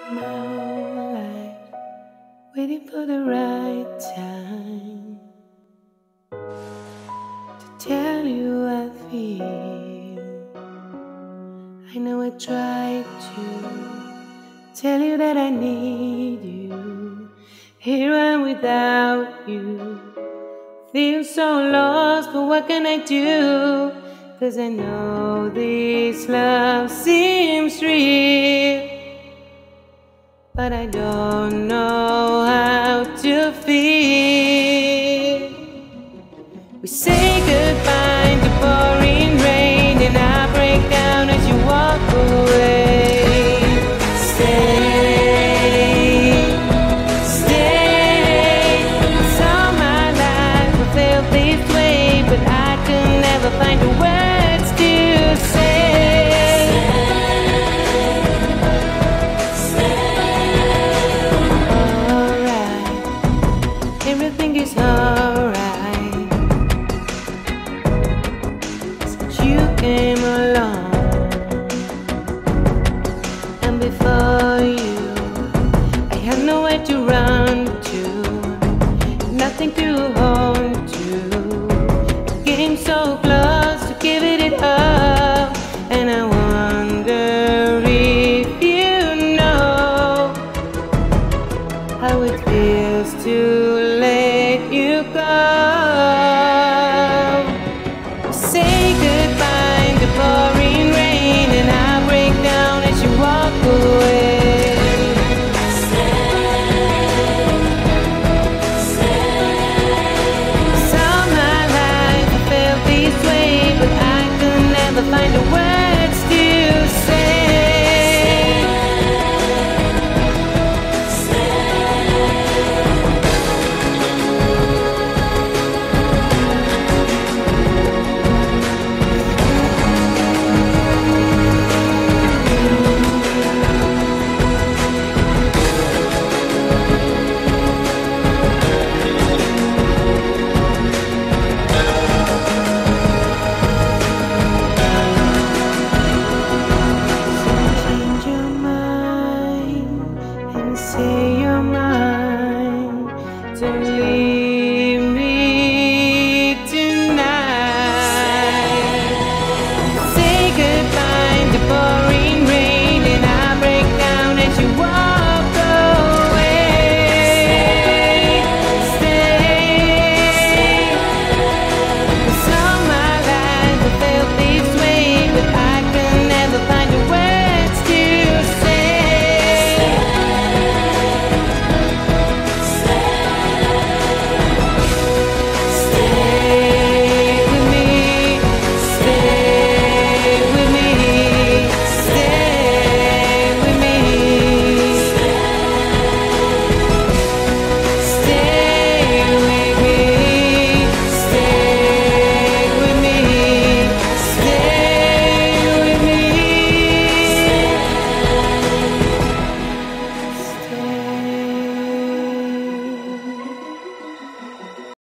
My whole life waiting for the right time to tell you I feel. I know I tried to tell you that I need you. Here I am without you. Feel so lost, but what can I do? 'Cause I know this love seems real, but I don't know how to feel. We say goodbye in the pouring rain, and I break down as you walk away. Stay, stay. It's all my life I felt this way, but I could never find the words to say. Everything is alright since you came along, and before you I had nowhere to run to, nothing to hold to. Came so close to giving it up, and I wonder if you know how it feels to